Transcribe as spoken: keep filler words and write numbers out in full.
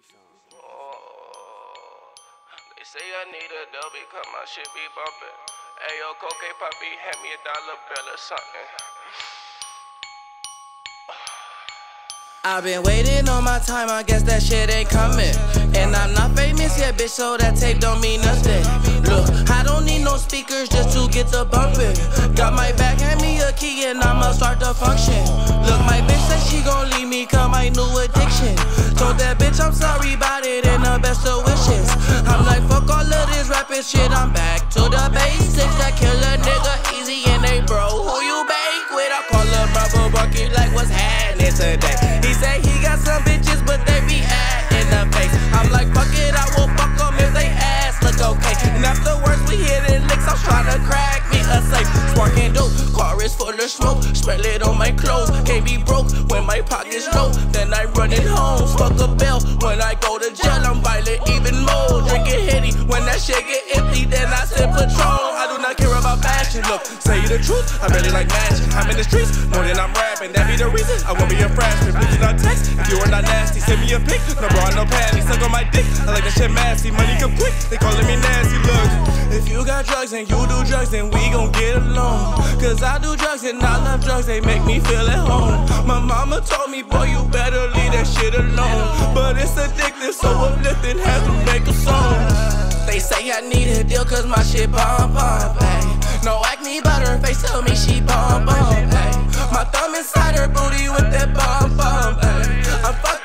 They say I need a dough because my shit be bumpin'. Ayo, Cocaine Poppy, hand me a dollar bill or something. I've been waiting on my time, I guess that shit ain't coming. And I'm not famous yet, bitch, so that tape don't mean nothing. Look, I don't need no speakers just to get the bumpin'. Got my back, hand me a key and I'ma start to function. Look, my bitch said she gon' leave me cause my new addiction. Told that bitch I'm sorry about it and the best of wishes. I'm like, fuck all of this rapping shit, I'm back to the basics. That kill a nigga easy and they bro, who you bank with? I call up Rubber Bucket like what's happening today. He say he got some bitches but they be at in the face. I'm like, fuck it, I will fuck them if they ass look okay. And afterwards we hitting licks, I'm tryna crack me a safe. Sparking dope, car is full of smoke, smell it on my clothes. Can't be broke when my pockets low, then I run it home. Fuck a bell, when I go to jail I'm violent even more. Drinking Henny, when that shit get empty then I sip Patron. I do not care about fashion, look, say the truth, I really like matching. I'm in the streets, more than I'm rapping, that be the reason I won't be a freshman. Please do not text, if you are not nasty, send me a pic. No bra, no panties, suck on my dick, I like that shit messy. Money come quick, they calling me nasty, look. If you got drugs and you do drugs then we gon' get along. Cause I do drugs and I love drugs, they make me feel at home. My mama told me, boy, you better leave that shit alone. But it's addictive, so uplifting, had to make a song. They say I need a deal cause my shit bomb bomb, ayy. No acne, but her face tell me she bomb bomb, ayy. My thumb inside her booty with that bomb bomb, ayy. I'm fucking